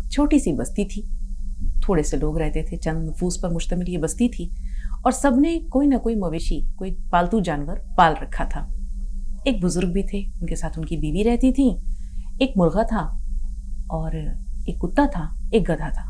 چھوٹی سی بستی تھی، تھوڑے سے لوگ رہتے تھے، چند نفوس پر مشتمل یہ بستی تھی، اور سب نے کوئی نہ کوئی مویشی، کوئی پالتو جانور پال رکھا تھا۔ ایک بزرگ بھی تھے، ان کے ساتھ ان کی بیوی رہتی تھی، ایک مرغا تھا اور ایک کتا تھا، ایک گدھا تھا۔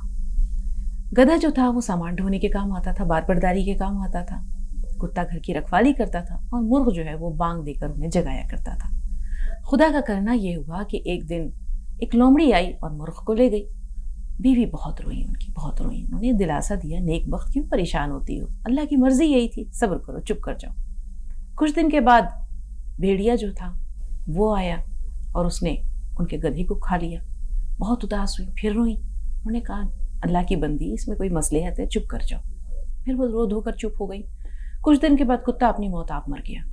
گدھا جو تھا وہ سامان ڈھونے کے کام آتا تھا، بار برداری کے کام آتا تھا، کتا گھر کی رکھوالی کرتا تھا، اور مرغ جو ہے وہ بانگ دے کر انہیں جگایا کرتا تھا۔ خدا کا کرنا یہ ہوا کہ ایک دن ایک لومڑی آئی اور مرغ کو لے گئی۔ بیوی بہت روئی، ان کی بہت روئی، انہوں نے دلاسا دیا، نیک بخت کیوں پریشان ہوتی ہو، اللہ کی مرضی یہی تھی، صبر کرو، چپ کر جاؤ۔ کچھ دن کے بعد بھیڑیا جو تھا وہ آیا اور اس نے ان کے گدھے کو کھا لیا، بہت اداس ہوئی، پھر روئی، انہوں نے کہا اللہ کی بندی، اس میں کوئی مصلحت ہے، چپ کر جاؤ۔ پھر وہ رو دھو کر چپ ہو گئی۔ کچھ دن کے بعد کتا اپنی موت آپ مر گیا۔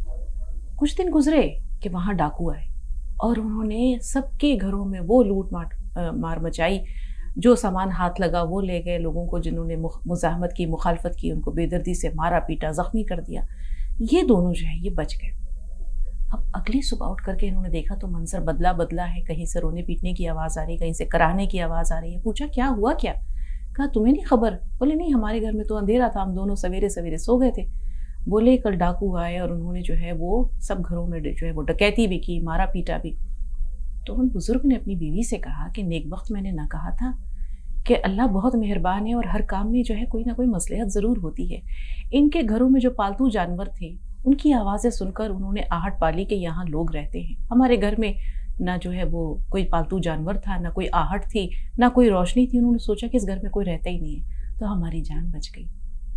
کچھ دن گزرے کہ وہاں ڈاکو آئے اور انہوں نے سب کے گھروں میں وہ لوٹ مار مچائی، جو سامان ہاتھ لگا وہ لے گئے، لوگوں کو جنہوں نے مزاحمت کی، مخالفت کی، ان کو بے دردی سے مارا پیٹا، زخمی کر دیا۔ یہ دونوں جو ہے یہ بچ گئے۔ اب اگلی صبح اٹھ کر کے انہوں نے دیکھا تو منظر بدلا ہے، کہیں سے رونے پیٹنے کی آواز آ رہی ہے، کہیں سے کراہنے کی آواز آ رہی ہے۔ پوچھا کیا ہوا کیا؟ کہا تمہیں نہیں خبر؟ بولے نہیں، ہمارے گھر میں تو اندھیرا تھا، ہم دونوں سویرے سویرے سو گئے تھے۔ بولے کل ڈاکو آئے اور انہوں نے جو ہے وہ سب گھروں میں جو ہے وہ ڈکیتی بھی کی، مارا پیٹا بھی۔ تو ان بزرگ نے اپنی بیوی سے کہا کہ نیک بخت، میں نے نہ کہا تھا کہ اللہ بہت مہربان ہے اور ہر کام میں جو ہے کوئی نہ کوئی مصلحت ضرور ہوتی ہے۔ ان کے گھروں میں جو پالتو جانور تھے ان کی آوازیں سن کر انہوں نے آہٹ پالی کہ یہاں لوگ رہتے ہیں۔ ہمارے گھر میں نہ جو ہے وہ کوئی پالتو جانور تھا، نہ کوئی آہٹ تھی، نہ کوئی روشنی تھی، انہوں نے سوچا کہ اس گھر میں کوئی رہتا ہی نہیں ہے، تو ہماری جان بچ گئی۔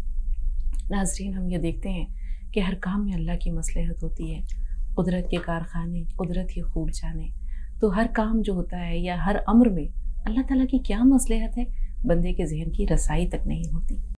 ناظرین، ہم یہ دیکھتے ہیں کہ ہر کام میں اللہ کی مصلحت ہوتی ہے، قدرت کے کارخانے قدرت ہی خوب جانے۔ تو ہر کام جو ہوتا ہے یا ہر امر میں اللہ تعالیٰ کی کیا مصلحت ہے، بندے کے ذہن کی رسائی تک نہیں ہوتی۔